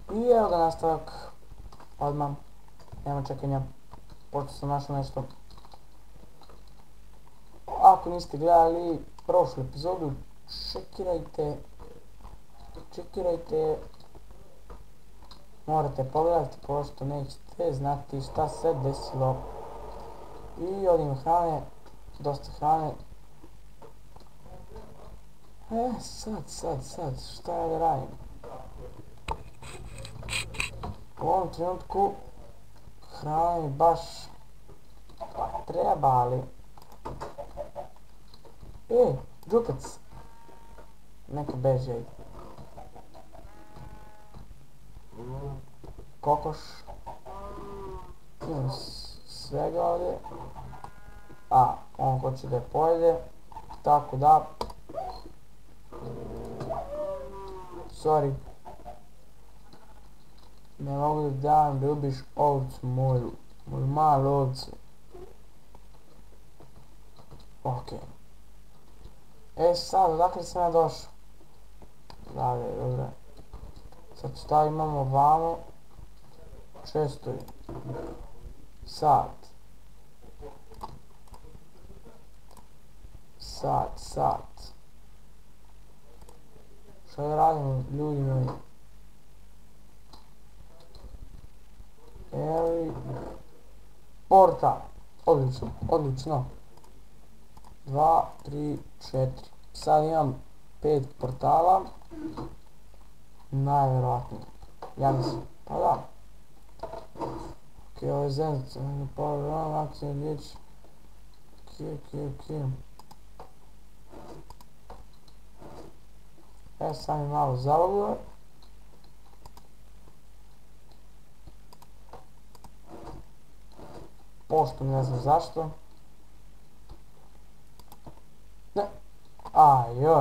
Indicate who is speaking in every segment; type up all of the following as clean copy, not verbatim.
Speaker 1: I evo ga nastavak. Odmah. Nema čekanja. Pošto sam našao nešto. Ako niste gledali prošlu epizodu, čekirajte. Morate pogledati pošto nećete znati šta se desilo. I ovdje ima hrane, dosta hrane. Sad, šta ja da radim? U ovom trenutku hrana mi baš treba, ali... Džukac! Neka beže, ide. Kokoš. Imam svega ovdje. On hoće da je pojede. Tako da... Sorry. Ne mogu da dam da ubiš ovcu moju malu ovcu. Okej. Sad, odakle sam ja došao? Dobro. Sad šta imamo vamo? Često je. Sad. Šta da radimo, ljudi moji? Portal. Odlično. 2, 3, 4. Sad imam 5 portala. Najvjerojatnije. Ja mislim. Pa da. Ovo je zemljica. Akcija riječ. Sad mi malo zaloguje. Pošto ne znam zašto. Ne. Ajoj.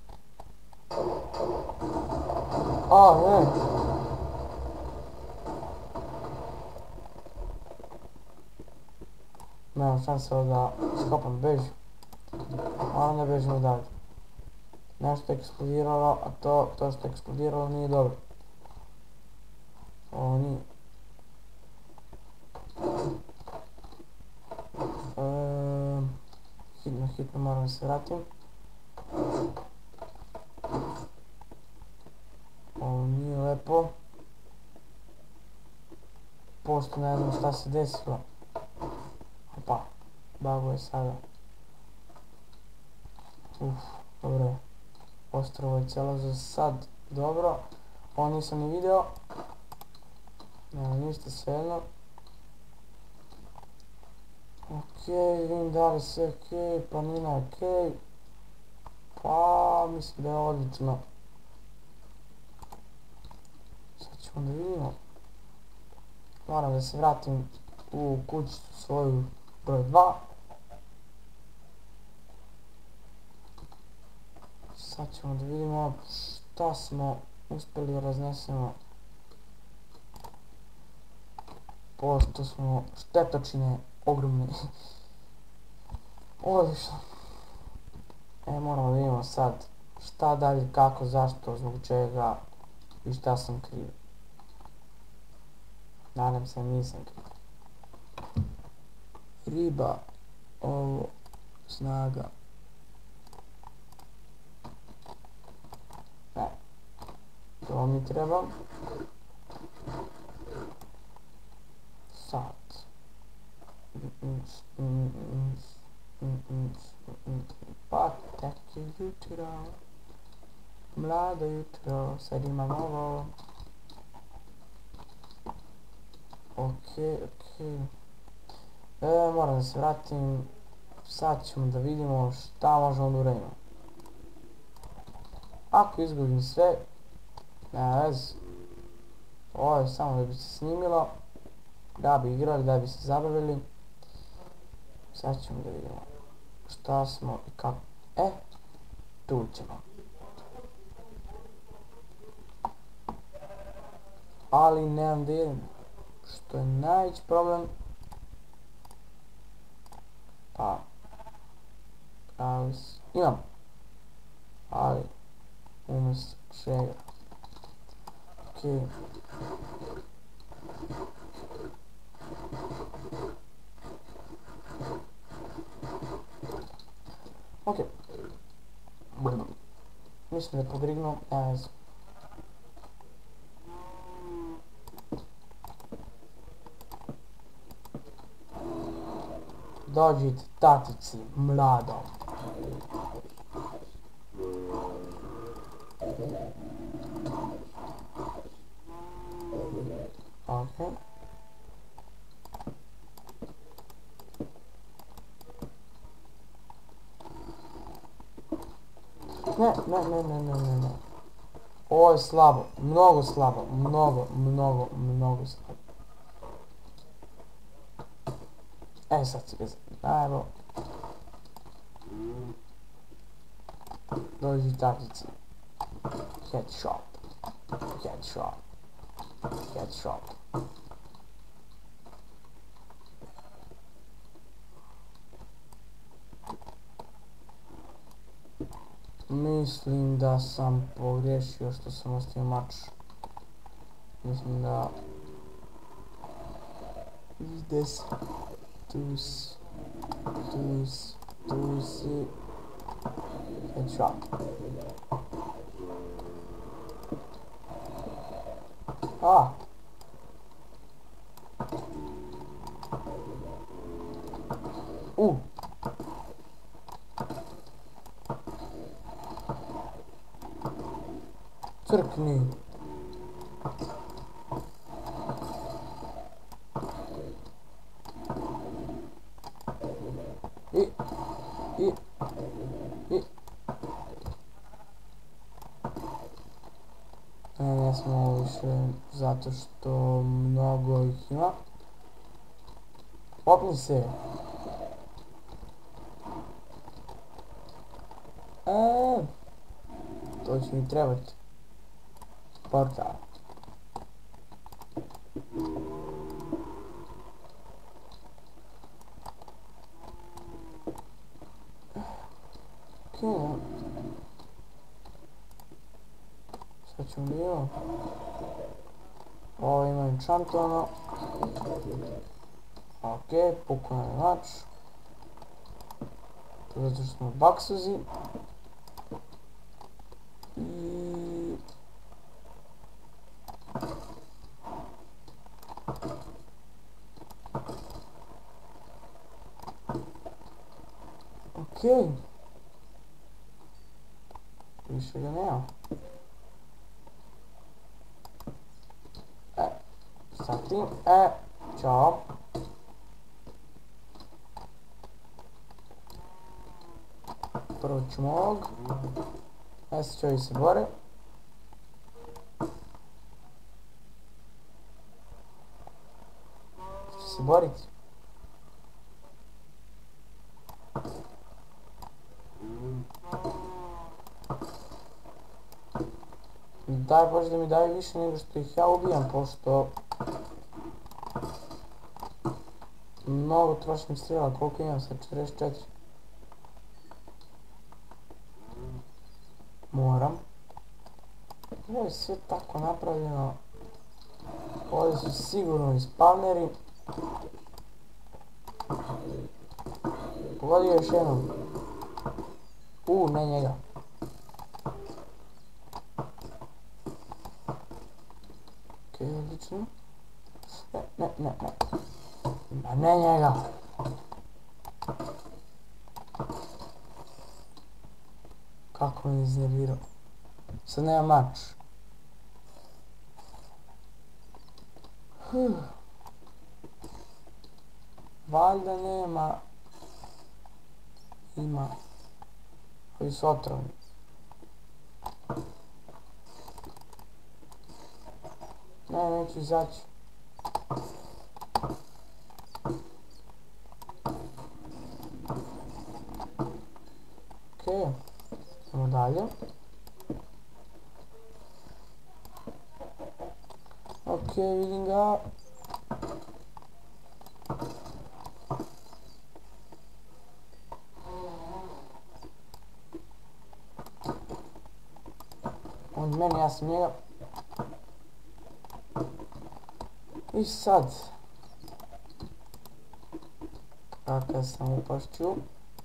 Speaker 1: Ne. Nemam šanse da skopam bežu. Moram da bežim odavde. Nešto je eksplodiralo, a to što je eksplodiralo nije dobro. Ovo nije. Hitno moram se vratim. Ovo nije lepo. Pošto ne znam šta se desilo. Opa, bago je sada. Dobro je. Ostrovo je cijelo za sad dobro. Ovo nisam ni video. Nema ništa, svejedno. Vidim da li sve okej, planina je okej. Pa, mislim da je odlično. Sad ćemo da vidimo. Moram da se vratim u kućicu svoju broj 2. Sad ćemo da vidimo šta smo uspjeli da raznesemo. Pošto smo štetočine ogromne. Odlično. Moramo da vidimo sad šta dalje, kako, zašto, zbog čega i šta sam kriv. Nadam se nisam kriv. Riba, ovo, snaga. Ne, to mi treba. Sad. Pa tek je jutro, mlado jutro, sad imam ovo. Okej. Moram da se vratim, sad ćemo da vidimo šta možemo da uradimo. Ako izgubim sve, nema veze. Ovo je samo da bi se snimilo, da bi igrali, da bi se zabavili. Sad ćemo da vidimo šta smo i kako. Tu ćemo. Ali nemam da idem, što je najveći problem. Pa, imam, ali umjesto čega. Ok, Okej. Okej. Mislim da je podrignuo, nema veze. Dođite tatici, mlado. Okej. Ne. Ovo je slabo, mnogo slabo, mnogo slabo. Sad si ga zajedno. Dođi tatici. Headshot. Mislim da sam pogriješio što sam ostavio mač. Mislim da... Ide se. Tu si. Headshot. Crkni. Ne smo više zato što mnogo ih ima. Popni se. To će mi trebati. Portal. Okej. Sad ćemo bilo. Ovo ima enchantovano. Okej, pukao je mač. To je zato što smo baksuzi. Okej. Više ga nema. Sad tim, čao. Prvo ćemo ovog. Sad će ovi se bore. Će se boriti. Daj Bože da mi daju više nego što ih ja ubijam, pošto mnogo trošim strela. Koliko imam sad? 44. Moram. Ovo je sve tako napravljeno. Ovdje su sigurno i spavneri. Pogodio još jednom. Ne njega. Okej, odlično. Ne njega. Kako me iznervirao. Sad nema mač. Valjda nema. Ima. Koji su otrovni. Ne, neću izaći. Okej. Idemo dalje. Okej, vidim ga. On meni, ja sam njega. I sad, kakav sam upašću.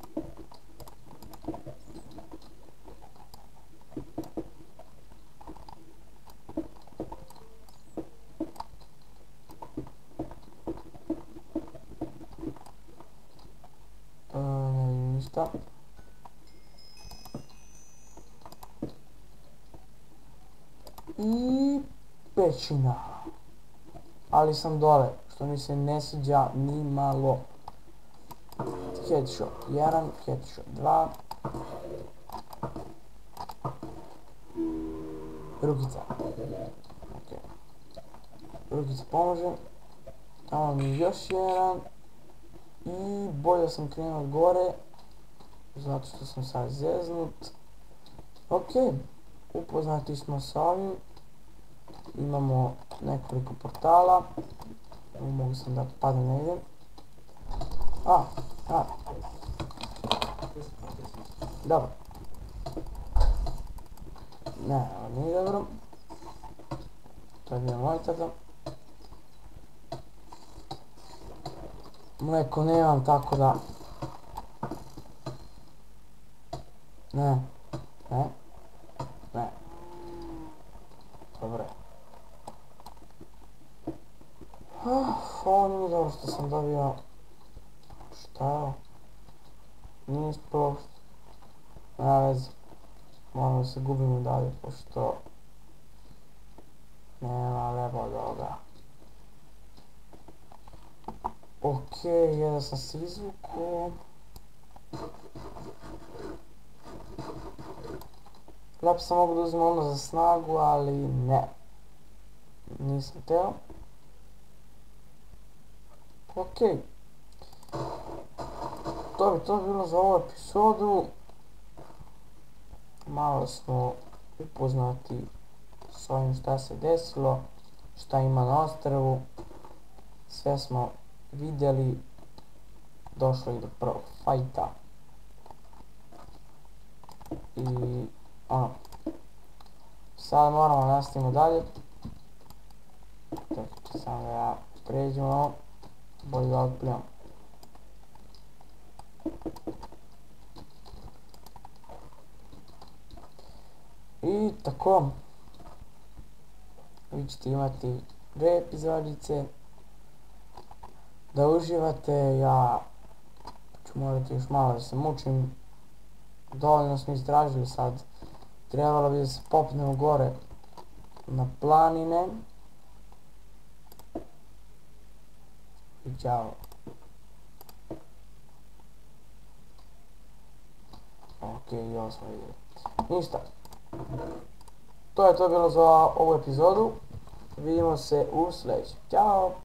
Speaker 1: Ne vidim ništa. I pećina. Ali sam dole, što mi se ne sviđa ni malo. Headshot 1, headshot 2. Rukica. Ok. Rukica pomaže. Tamo mi je još jedan. I bolje sam krenuo od gore. Zato što sam sad zeznut. Ok. Upoznati smo sa ovim. Imamo nekoliko portala. Mogu sam da padem negdje. Dobro. Ne, ovo nije dobro. To je bio moj tata. Mleko nemam, tako da... Ne. Dobro je. Ovo nije dobro što sam dobio... Šta je ovo? Nije ispalo... Nema veze. Moram da se gubimo dalje, pošto... Nema leba od ovoga. Ok, jedan sam se izvukao. Lepo sam mogu da uzmem ono za snagu, ali ne. Nisam teo. Ok. To bi to bilo za ovu epizodu. Malo smo upoznati s ovim šta se desilo, šta ima na ostrvu. Sve smo vidjeli. Došlo i do prvog fajta. I ono. Sad moramo nastavimo dalje. Čekajte samo da ja pređem ovo. Bolje da otplijam. I tako. Vi ćete imati 2 epizodice. Da uživate, ja ću morati još malo da se mučim. Dovoljno smo istražili sad. Trebalo bi da se popnemo gore na planine. I ćao. Ok, i ovo smo vidjeli. Ništa. To je to bilo za ovu epizodu. Vidimo se u sljedećem. Ćao!